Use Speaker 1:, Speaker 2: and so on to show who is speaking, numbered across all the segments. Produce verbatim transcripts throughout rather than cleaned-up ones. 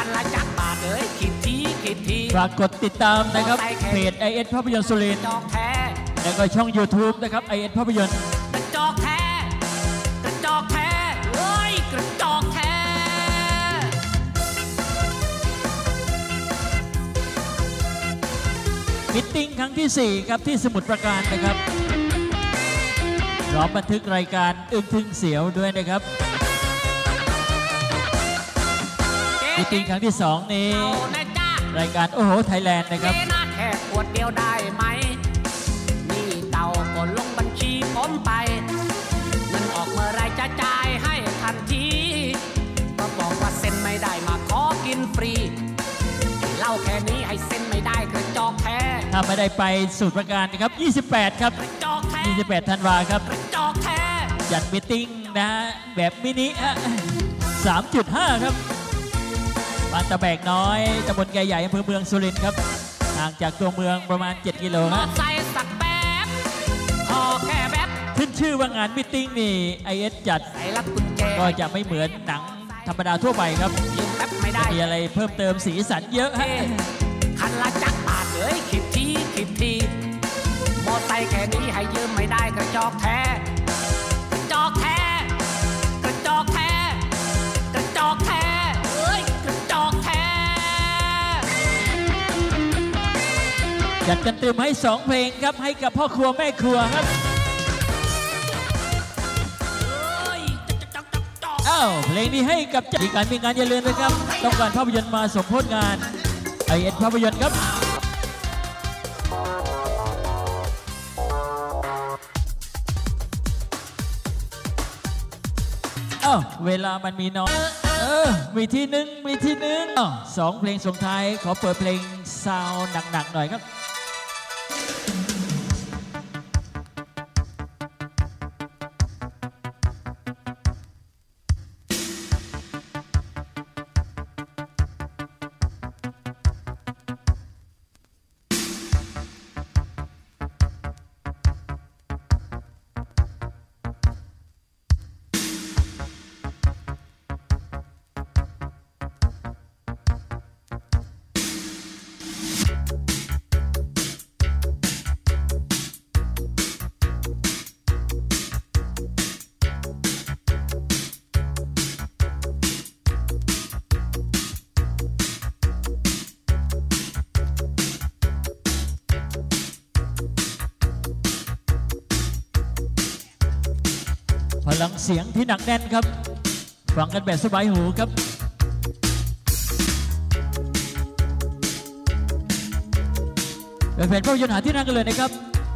Speaker 1: นละจักบาทเอ้ยคิดทีคิดที
Speaker 2: ฝากกดติดตามนะครับเพจ ไอ เอส ภาพยนตร์สุรินทร์แล้วก็ช่อง ยูทูบ นะครับ ไอ เอส ภาพยนตร์
Speaker 1: กระจอกแท้กระจอกแท้เอ้ยกระจอกแท้
Speaker 2: มิตติ้งครั้งที่สี่ครับที่สมุทรปราการนะครับพร้อมบันทึกรายการอึ้งทึ่งเสียวด้วยนะครับมิตติ้งครั้งที่สองนี้รายการโอ้โหไทยแลนด์นะครับ
Speaker 1: แค่ขวดเดียวได้ไหมนี่เต่าก็ลงบัญชีผมไปเงินออกเมื่อไรจะจ่ายให้ทันทีก็บอกว่าเซ็นไม่ได้มาขอกินฟรีเล่าแค่นี้ให้เซ็นไม่ได้กระจอกแท้
Speaker 2: ถ้าไม่ได้ไปสมุทรปราการนะครับยี่สิบแปดครับยี่สิบแปดธันวาครับ
Speaker 1: กระจอกแท้
Speaker 2: จัดมิตติ้งนะแบบมินิ สามจุดห้า ครับบ้านตะแบกน้อยตำบลแก่ใหญ่อำเภอเมืองสุรินทร์ครับห่างจากตัวเมืองประมาณเจ็ดกิโลครับ
Speaker 1: ใส่สักแป๊บพอแค่แบบ
Speaker 2: ขึ้นชื่อว่างานมิตติ้งนี่ ไอ เอส จัดก็จะไม่เหมือนหนังธรรมดาทั่วไปครับมีอะไรเพิ่มเติมสีสันเยอะฮะ
Speaker 1: คันละจักบาทเอ้ยคิดทีคิดทีมอไซค์แค่นี้ให้ยืมไม่ได้กระจอกแท้กระจอกแท้กระจอกแท้กระจอกแท้เอ้ยกระจอกแท้
Speaker 2: จัดกันเต็มให้สองเพลงครับให้กับพ่อครัวแม่ครัวครับอ้าวเพลงนี้ให้กับจัดการมีงานอย่าลืมนะครับต้องการภาพยนตร์มาสมโภชงาน ไอ เอส ภาพยนตร์ครับอ้าวเวลามันมีน้อยเออมีที่หนึ่งมีที่หนึ่งอ้าวสองเพลงส่งท้ายขอเปิดเพลงซาวด์หนักๆหน่อยครับพลังเสียงที่หนักแน่นครับฟังกันแบบสบายหูครับเป็นแฟนภาพยนตร์หาที่นั่งกันเลยนะครับ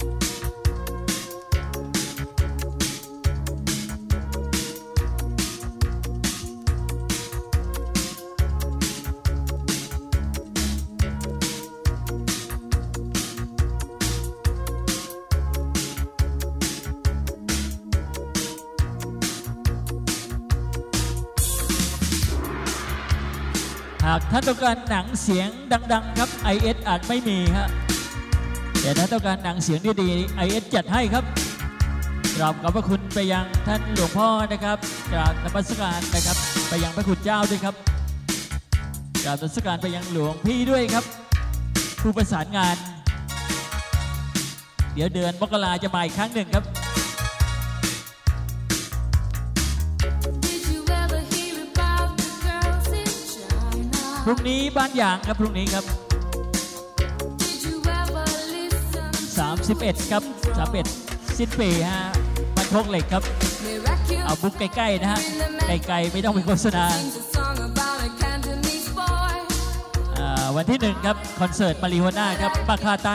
Speaker 2: หากท่านต้องการหนังเสียงดังๆครับ ไอ เอส อาจไม่มีฮะแต่ถ้าต้องการหนังเสียงดีๆ ไอ เอส จัดให้ครับกราบขอบพระคุณไปยังท่านหลวงพ่อนะครับกราบนมัสการนะครับไปยังพระคุณเจ้าด้วยครับกราบนมัสการไปยังหลวงพี่ด้วยครับผู้ประสานงานเดี๋ยวเดือนมกราจะมาอีกครั้งหนึ่งครับพรุ่งนี้บ้านยางครับพรุ่งนี้ครับสามสิบเอ็ดครับสามสิบเอ็ดสิ้นปีฮะบ้านโคกเหล็กครับเอาบุ๊กใกล้ๆนะฮะไกลๆไม่ต้องไปโฆษณาวันที่หนึ่งครับคอนเสิร์ตมาริโฮน่าครับป้าค่าใต้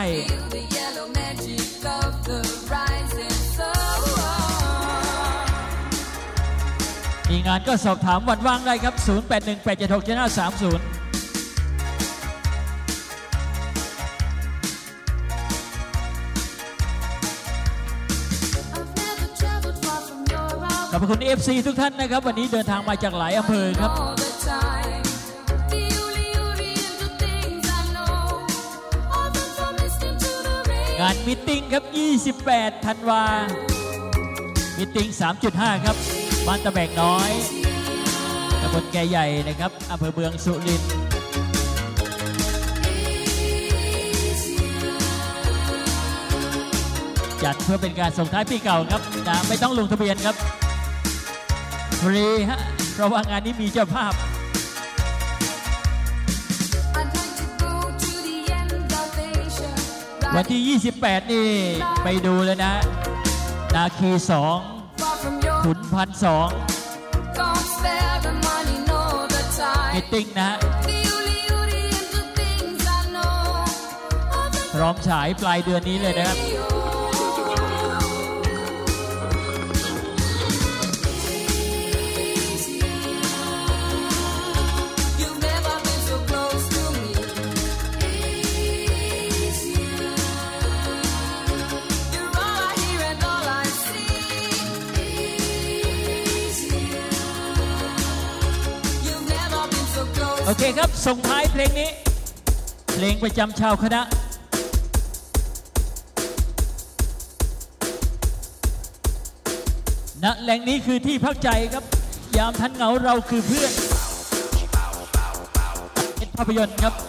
Speaker 2: มีงานก็สอบถามวันว่างได้ครับศูนย์ แปด หนึ่ง แปด เจ็ด หก เจ็ด ห้า สาม ศูนย์ขอบคุณ เอฟ ซี ทุกท่านนะครับวันนี้เดินทางมาจากหลายอำเภอครับงานมิตติ้งครับยี่สิบแปดธันวามิตติ้ง สามจุดห้า ครับบ้านตะแบกน้อยตำบำบลแก่ใหญ่นะครับอำเภอเมืองสุรินทร์จัดเพื่อเป็นการส่งท้ายปีเก่าครับนะไม่ต้องลงทะเบียนครับฟรีฮะเพราะว่างานนี้มีเจ้าภาพวันที่ยี่สิบแปดนี่ไปดูเลยนะนาคีสองขุนพันสองมิตติ้งนะพร้อมฉายปลายเดือนนี้เลยนะครับโอเคครับส่งท้ายเพลงนี้เพลงประจำชาวคณะณแหล่งนี้คือที่พักใจครับยามทันเหงาเราคือเพื่อนเป็นภาพยนตร์ครับ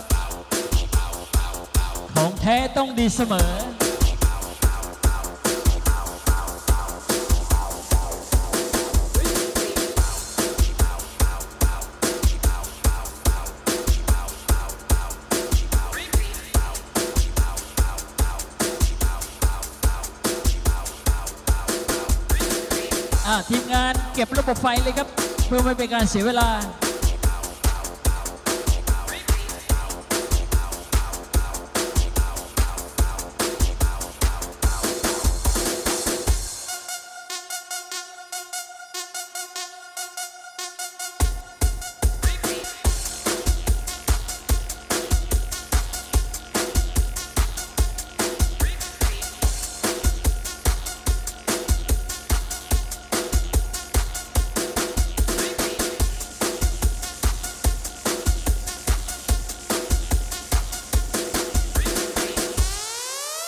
Speaker 2: ของแท้ต้องดีเสมอทีมงานเก็บระบบไฟเลยครับเพื่อไม่เป็นการเสียเวลา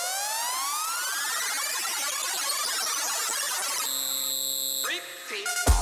Speaker 3: Repeat.